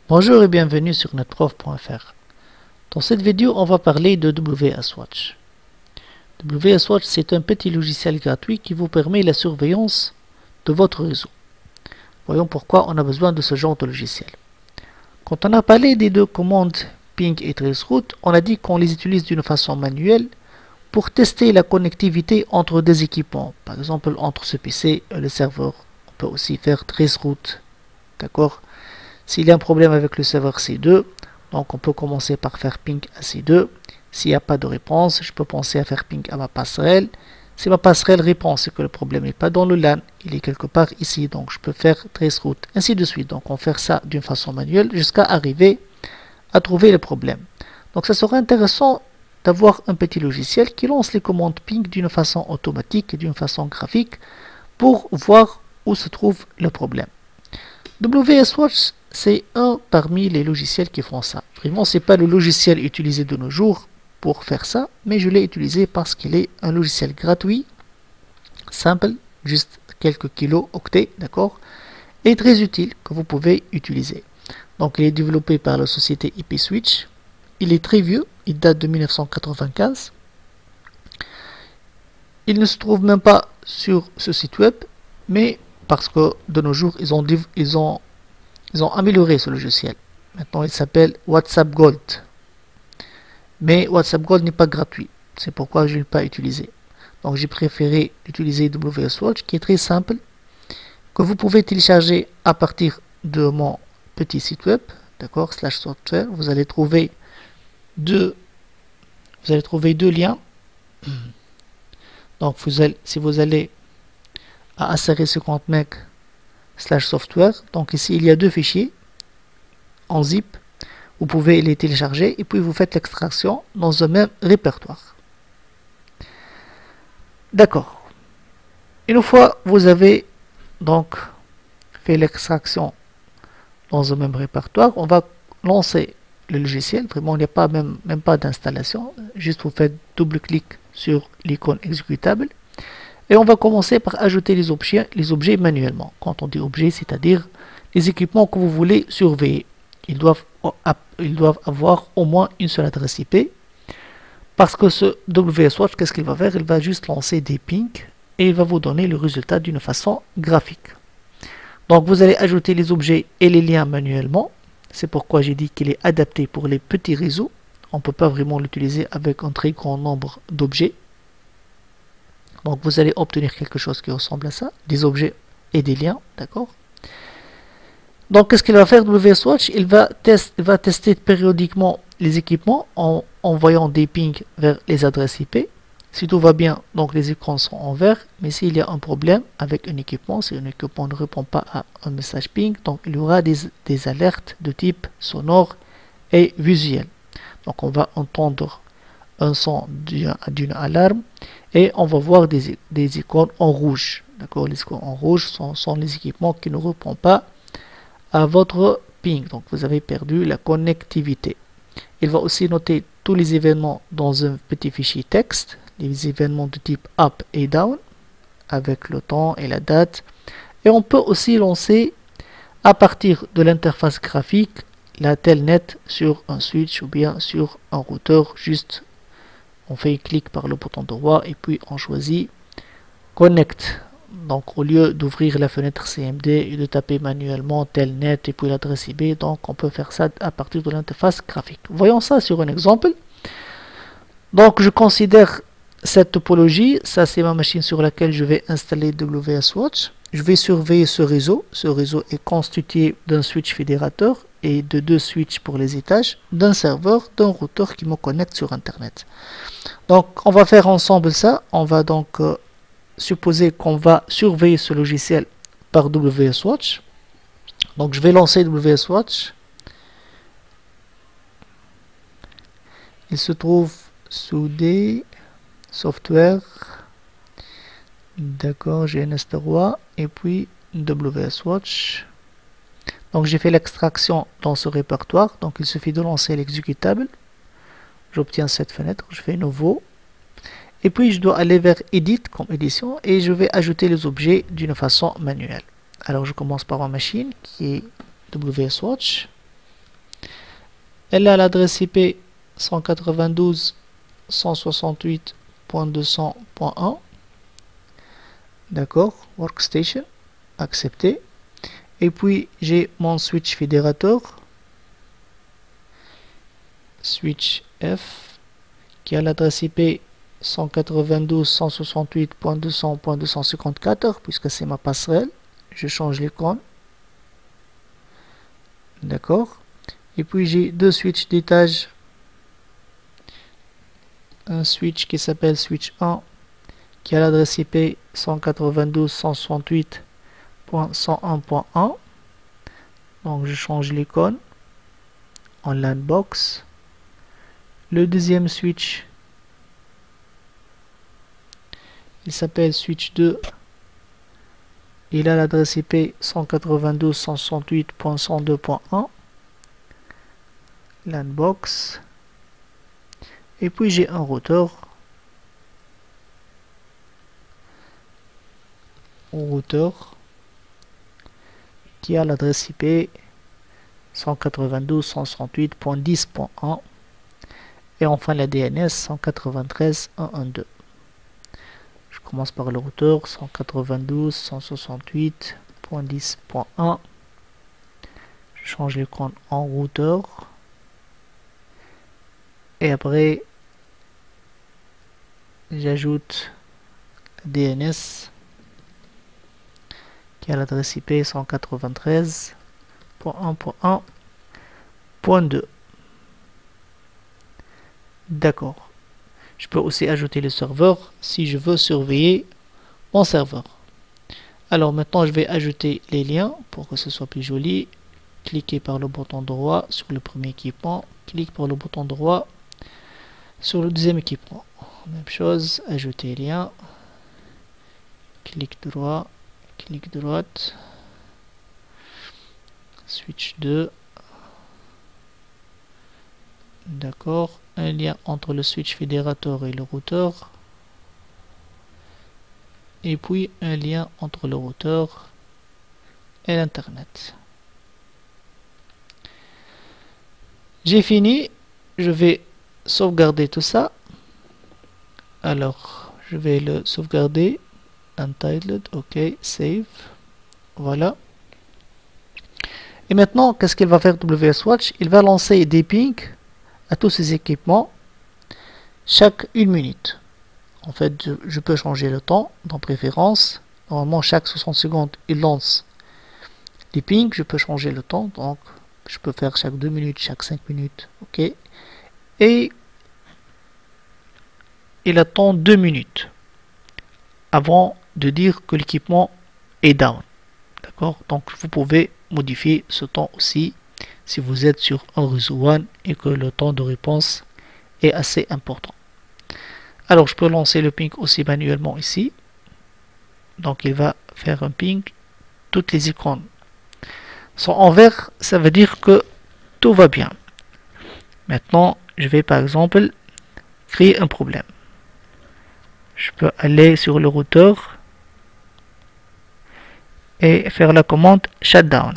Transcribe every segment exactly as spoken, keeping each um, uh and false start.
Bonjour et bienvenue sur netprof point f r. Dans cette vidéo, on va parler de W S Watch. W S Watch, c'est un petit logiciel gratuit qui vous permet la surveillance de votre réseau. Voyons pourquoi on a besoin de ce genre de logiciel. Quand on a parlé des deux commandes ping et traceroute, on a dit qu'on les utilise d'une façon manuelle pour tester la connectivité entre des équipements. Par exemple, entre ce P C et le serveur. On peut aussi faire traceroute. D'accord? S'il y a un problème avec le serveur C deux, donc on peut commencer par faire ping à C deux. S'il n'y a pas de réponse, je peux penser à faire ping à ma passerelle. Si ma passerelle répond, c'est que le problème n'est pas dans le LAN, il est quelque part ici, donc je peux faire traceroute, ainsi de suite. Donc on fait ça d'une façon manuelle jusqu'à arriver à trouver le problème. Donc ça serait intéressant d'avoir un petit logiciel qui lance les commandes ping d'une façon automatique et d'une façon graphique pour voir où se trouve le problème. W S Watch, c'est un parmi les logiciels qui font ça. Vraiment, c'est pas le logiciel utilisé de nos jours pour faire ça, mais je l'ai utilisé parce qu'il est un logiciel gratuit, simple, juste quelques kilos octets, d'accord, et très utile que vous pouvez utiliser. Donc, il est développé par la société I P Switch. Il est très vieux, il date de mille neuf cent quatre-vingt-quinze. Il ne se trouve même pas sur ce site web, mais parce que de nos jours, ils ont, ils ont, ils ont amélioré ce logiciel. Maintenant, il s'appelle WhatsApp Gold. Mais WhatsApp Gold n'est pas gratuit. C'est pourquoi je ne l'ai pas utilisé. Donc, j'ai préféré utiliser W S Watch, qui est très simple, que vous pouvez télécharger à partir de mon petit site web, d'accord, slash software. Vous allez trouver deux, vous allez trouver deux liens. Donc, vous allez, si vous allez à A C R cinquante meg slash software. Donc ici, il y a deux fichiers en zip. Vous pouvez les télécharger et puis vous faites l'extraction dans un même répertoire. D'accord. Une fois vous avez donc fait l'extraction dans un même répertoire, on va lancer le logiciel. Vraiment, il n'y a pas même, même pas d'installation. Juste vous faites double-clic sur l'icône exécutable. Et on va commencer par ajouter les objets, les objets manuellement. Quand on dit objets, c'est-à-dire les équipements que vous voulez surveiller. Ils doivent, ils doivent avoir au moins une seule adresse I P. Parce que ce W S Watch, qu'est-ce qu'il va faire? Il va juste lancer des pings et il va vous donner le résultat d'une façon graphique. Donc vous allez ajouter les objets et les liens manuellement. C'est pourquoi j'ai dit qu'il est adapté pour les petits réseaux. On ne peut pas vraiment l'utiliser avec un très grand nombre d'objets. Donc vous allez obtenir quelque chose qui ressemble à ça, des objets et des liens, d'accord. Donc qu'est-ce qu'il va faire W S Watch? Il va, test, il va tester périodiquement les équipements en envoyant des pings vers les adresses I P. Si tout va bien, donc les écrans sont en vert, mais s'il y a un problème avec un équipement, si un équipement ne répond pas à un message ping, donc il y aura des, des alertes de type sonore et visuel. Donc on va entendre un son d'une alarme et on va voir des, des icônes en rouge. D'accord, les icônes en rouge sont, sont les équipements qui ne répondent pas à votre ping. Donc vous avez perdu la connectivité. Il va aussi noter tous les événements dans un petit fichier texte, les événements de type up et down, avec le temps et la date. Et on peut aussi lancer à partir de l'interface graphique la telnet sur un switch ou bien sur un routeur. Juste on fait un clic par le bouton droit et puis on choisit Connect. Donc au lieu d'ouvrir la fenêtre C M D et de taper manuellement telnet et puis l'adresse I P, donc on peut faire ça à partir de l'interface graphique. Voyons ça sur un exemple. Donc je considère cette topologie, ça c'est ma machine sur laquelle je vais installer W S Watch. Je vais surveiller ce réseau. Ce réseau est constitué d'un switch fédérateur et de deux switches pour les étages, d'un serveur, d'un routeur qui me connecte sur Internet. Donc, on va faire ensemble ça. On va donc euh, supposer qu'on va surveiller ce logiciel par W S Watch. Donc, je vais lancer W S Watch. Il se trouve sous des software. D'accord, G N S trois et puis W S Watch. Donc j'ai fait l'extraction dans ce répertoire. Donc il suffit de lancer l'exécutable. J'obtiens cette fenêtre. Je fais nouveau. Et puis je dois aller vers Edit comme édition. Et je vais ajouter les objets d'une façon manuelle. Alors je commence par ma machine qui est W S Watch. Elle a l'adresse I P cent quatre-vingt-douze dot cent soixante-huit dot deux cents dot un. D'accord, workstation, accepté. Et puis j'ai mon switch fédérateur, switch F, qui a l'adresse I P cent quatre-vingt-douze dot cent soixante-huit dot deux cents dot deux cent cinquante-quatre, puisque c'est ma passerelle. Je change l'icône. D'accord. Et puis j'ai deux switches d'étage. Un switch qui s'appelle switch un, qui a l'adresse I P cent quatre-vingt-douze dot cent soixante-huit dot cent un dot un. Donc je change l'icône en LAN box. Le deuxième switch, il s'appelle switch deux. Il a l'adresse I P cent quatre-vingt-douze dot cent soixante-huit dot cent deux dot un. LAN box. Et puis j'ai un routeur. Un routeur qui a l'adresse I P cent quatre-vingt-douze dot cent soixante-huit dot dix dot un. Et enfin la D N S cent quatre-vingt-treize dot cent douze. Je commence par le routeur cent quatre-vingt-douze dot cent soixante-huit dot dix dot un. Je change l'icône en routeur. Et après, j'ajoute la D N S qui a l'adresse I P cent quatre-vingt-treize dot un dot un dot deux. D'accord. Je peux aussi ajouter le serveur si je veux surveiller mon serveur. Alors maintenant, je vais ajouter les liens pour que ce soit plus joli. Cliquez par le bouton droit sur le premier équipement. Clique par le bouton droit sur le deuxième équipement. Même chose, ajouter lien. Clic droit, clic droite. Switch deux. D'accord. Un lien entre le switch fédérateur et le routeur. Et puis un lien entre le routeur et l'internet. J'ai fini. Je vais sauvegarder tout ça. Alors, je vais le sauvegarder. Untitled, ok, save. Voilà. Et maintenant, qu'est-ce qu'il va faire W S Watch? Il va lancer des pings à tous ces équipements chaque une minute. En fait, je, je peux changer le temps dans préférence. Normalement, chaque soixante secondes, il lance des pings. Je peux changer le temps, donc je peux faire chaque deux minutes, chaque cinq minutes, ok. Et il attend deux minutes avant de dire que l'équipement est down. D'accord? Donc vous pouvez modifier ce temps aussi si vous êtes sur un réseau WAN et que le temps de réponse est assez important. Alors je peux lancer le ping aussi manuellement ici. Donc il va faire un ping. Toutes les icônes sont en vert, ça veut dire que tout va bien. Maintenant, je vais par exemple créer un problème. Je peux aller sur le routeur et faire la commande shutdown.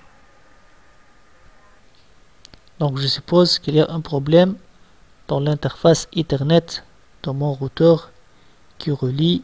Donc je suppose qu'il y a un problème dans l'interface Ethernet de mon routeur qui relie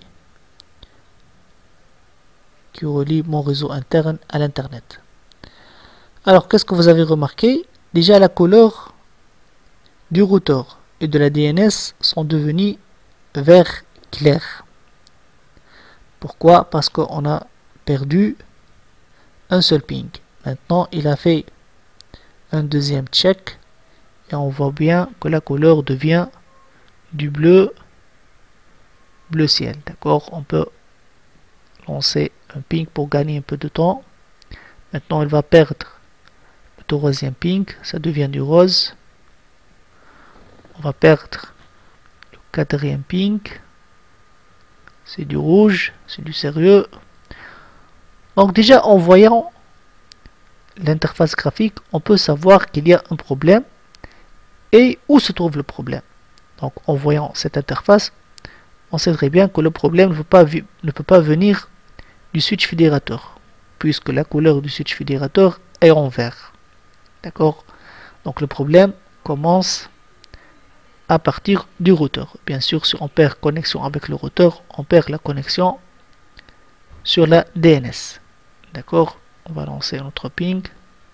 qui relie mon réseau interne à l'internet. Alors qu'est-ce que vous avez remarqué? Déjà la couleur du routeur et de la D N S sont devenus vert clair. Pourquoi? Parce qu'on a perdu un seul ping. Maintenant il a fait un deuxième check et on voit bien que la couleur devient du bleu bleu ciel. D'accord, on peut lancer un ping pour gagner un peu de temps. Maintenant il va perdre le troisième ping, ça devient du rose. On va perdre le quatrième ping, c'est du rouge, c'est du sérieux. Donc déjà en voyant l'interface graphique, on peut savoir qu'il y a un problème et où se trouve le problème. Donc en voyant cette interface, on sait très bien que le problème ne peut pas, ne peut pas venir du switch fédérateur, puisque la couleur du switch fédérateur est en vert. D'accord? Donc le problème, commence à partir du routeur. Bien sûr, si on perd connexion avec le routeur, on perd la connexion sur la D N S. D'accord? On va lancer notre ping.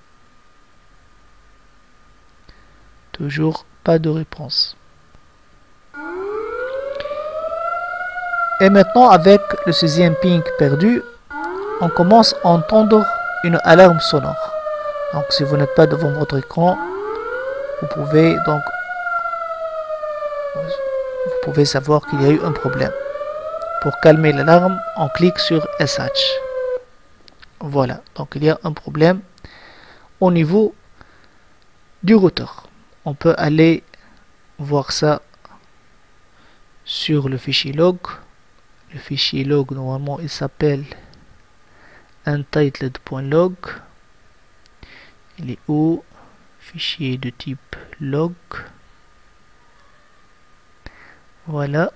Toujours pas de réponse. Et maintenant, avec le sixième ping perdu, on commence à entendre une alarme sonore. Donc, si vous n'êtes pas devant votre écran, vous pouvez donc vous pouvez savoir qu'il y a eu un problème. Pour calmer l'alarme, on clique sur S H. Voilà, donc il y a un problème au niveau du routeur. On peut aller voir ça sur le fichier log. Le fichier log, normalement, il s'appelle untitled.log. Il est où? Fichier de type log. Voilà.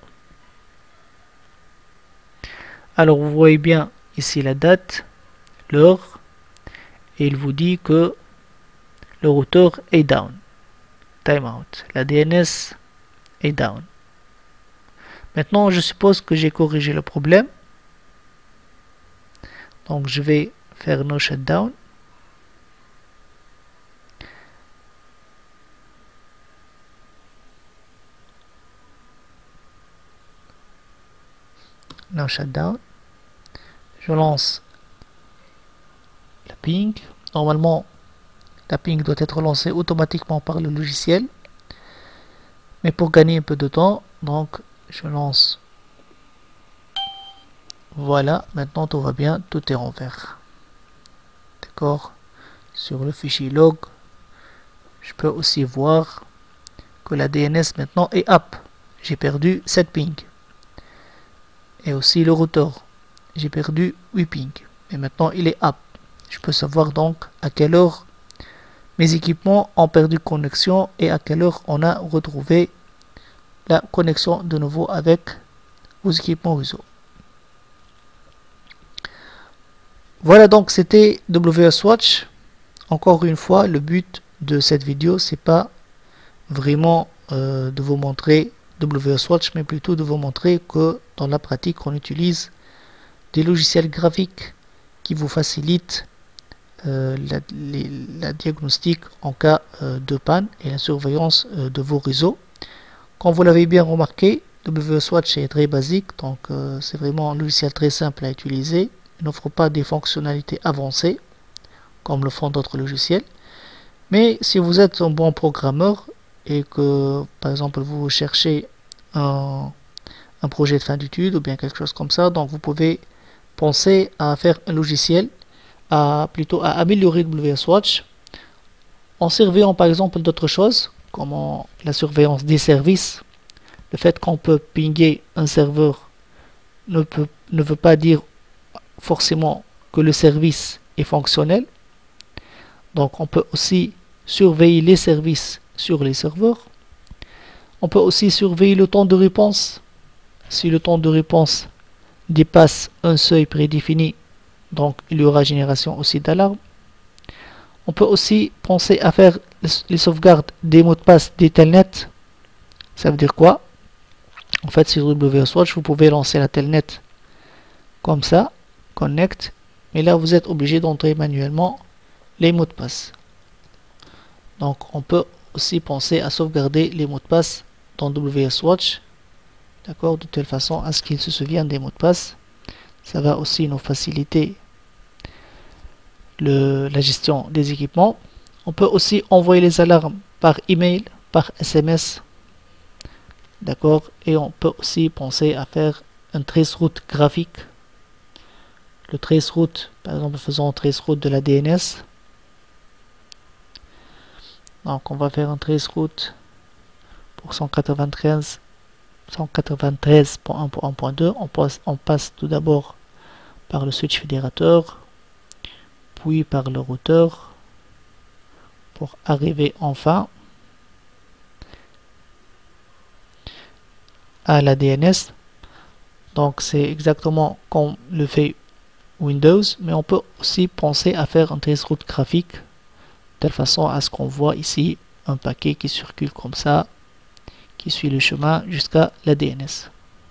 Alors, vous voyez bien ici la date, l'heure, et il vous dit que le routeur est down. Timeout. La D N S est down. Maintenant, je suppose que j'ai corrigé le problème. Donc, je vais faire no shutdown. No shutdown. Je lance la ping. Normalement, la ping doit être lancée automatiquement par le logiciel. Mais pour gagner un peu de temps, donc je lance. Voilà, maintenant tout va bien, tout est en vert. D'accord? Sur le fichier log, je peux aussi voir que la D N S maintenant est up. J'ai perdu sept pings. Et aussi le routeur. J'ai perdu huit pings. Et maintenant il est up. Je peux savoir donc à quelle heure mes équipements ont perdu connexion et à quelle heure on a retrouvé la connexion de nouveau avec vos équipements réseau. Voilà, donc c'était W S Watch. Encore une fois, le but de cette vidéo, c'est pas vraiment euh, de vous montrer W S Watch, mais plutôt de vous montrer que dans la pratique, on utilise des logiciels graphiques qui vous facilitent euh, la, les, la diagnostic en cas euh, de panne et la surveillance euh, de vos réseaux. Comme vous l'avez bien remarqué, W S Watch est très basique, donc euh, c'est vraiment un logiciel très simple à utiliser. Il n'offre pas des fonctionnalités avancées comme le font d'autres logiciels. Mais si vous êtes un bon programmeur et que par exemple vous cherchez un, un projet de fin d'études ou bien quelque chose comme ça, donc vous pouvez penser à faire un logiciel, à plutôt à améliorer W S Watch en surveillant par exemple d'autres choses comme en, la surveillance des services. Le fait qu'on peut pinguer un serveur ne, peut, ne veut pas dire forcément que le service est fonctionnel. Donc on peut aussi surveiller les services sur les serveurs. On peut aussi surveiller le temps de réponse. Si le temps de réponse dépasse un seuil prédéfini, donc il y aura génération aussi d'alarme. On peut aussi penser à faire les sauvegardes des mots de passe des telnets. Ça veut dire quoi? En fait, sur W S Watch, vous pouvez lancer la telnet comme ça, connect, mais là vous êtes obligé d'entrer manuellement les mots de passe. Donc on peut aussi penser à sauvegarder les mots de passe dans W S Watch, d'accord, de telle façon à ce qu'il se souvienne des mots de passe. Ça va aussi nous faciliter le, la gestion des équipements. On peut aussi envoyer les alarmes par email, par S M S, d'accord, et on peut aussi penser à faire un traceroute graphique. Le traceroute, par exemple, faisons un traceroute de la D N S. Donc on va faire un traceroute pour cent quatre-vingt-treize point un point un point deux. On passe, on passe tout d'abord par le switch fédérateur, puis par le routeur, pour arriver enfin à la D N S. Donc c'est exactement comme le fait Windows, mais on peut aussi penser à faire un traceroute graphique de telle façon à ce qu'on voit ici un paquet qui circule comme ça, qui suit le chemin jusqu'à la D N S.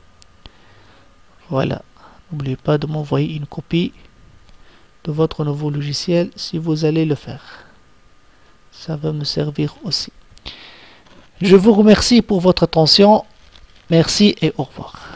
Voilà. N'oubliez pas de m'envoyer une copie de votre nouveau logiciel si vous allez le faire. Ça va me servir aussi. Je vous remercie pour votre attention. Merci et au revoir.